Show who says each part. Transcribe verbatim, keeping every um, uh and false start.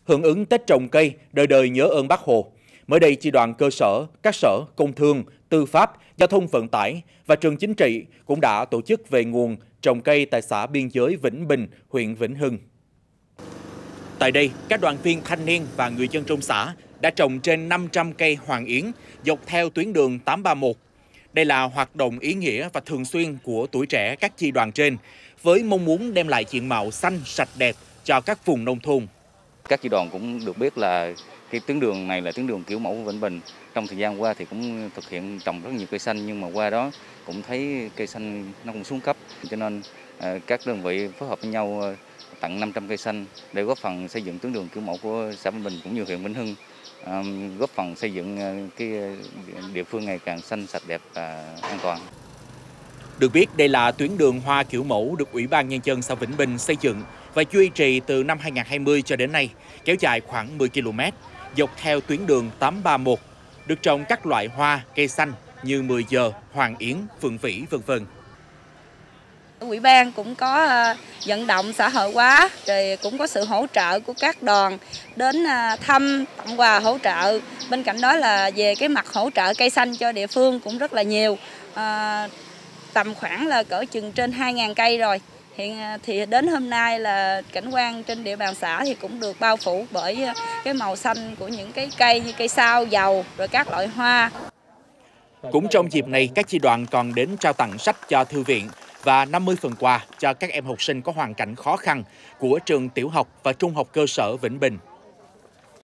Speaker 1: Hưởng ứng Tết trồng cây, đời đời nhớ ơn Bác Hồ. Mới đây, chi đoàn cơ sở, các sở, công thương, tư pháp, giao thông vận tải và trường chính trị cũng đã tổ chức về nguồn trồng cây tại xã biên giới Vĩnh Bình, huyện Vĩnh Hưng. Tại đây, các đoàn viên thanh niên và người dân trong xã đã trồng trên năm trăm cây hoàng yến dọc theo tuyến đường tám ba mốt. Đây là hoạt động ý nghĩa và thường xuyên của tuổi trẻ các chi đoàn trên, với mong muốn đem lại diện mạo xanh, sạch đẹp cho các vùng nông thôn.
Speaker 2: Các chi đoàn cũng được biết là cái tuyến đường này là tuyến đường kiểu mẫu của Vĩnh Bình. Trong thời gian qua thì cũng thực hiện trồng rất nhiều cây xanh, nhưng mà qua đó cũng thấy cây xanh nó cũng xuống cấp, cho nên các đơn vị phối hợp với nhau tặng năm trăm cây xanh để góp phần xây dựng tuyến đường kiểu mẫu của xã Vĩnh Bình cũng như huyện Vĩnh Hưng, góp phần xây dựng cái địa phương ngày càng xanh, sạch đẹp và an toàn.
Speaker 1: Được biết, đây là tuyến đường hoa kiểu mẫu được Ủy ban Nhân dân xã Vĩnh Bình xây dựng và duy trì từ năm hai nghìn không trăm hai mươi cho đến nay, kéo dài khoảng mười ki lô mét, dọc theo tuyến đường tám ba mốt, được trồng các loại hoa, cây xanh như mười giờ, hoàng yến, phượng vĩ, vân vân.
Speaker 3: Ủy ban cũng có vận động xã hội hóa, rồi cũng có sự hỗ trợ của các đoàn đến thăm, tặng quà, hỗ trợ. Bên cạnh đó là về cái mặt hỗ trợ cây xanh cho địa phương cũng rất là nhiều, à, tầm khoảng là cỡ chừng trên hai nghìn cây rồi. Hiện thì đến hôm nay là cảnh quan trên địa bàn xã thì cũng được bao phủ bởi cái màu xanh của những cái cây như cây sao, dầu, rồi các loại hoa.
Speaker 1: Cũng trong dịp này, các chi đoàn còn đến trao tặng sách cho thư viện và năm mươi phần quà cho các em học sinh có hoàn cảnh khó khăn của trường tiểu học và trung học cơ sở Vĩnh Bình.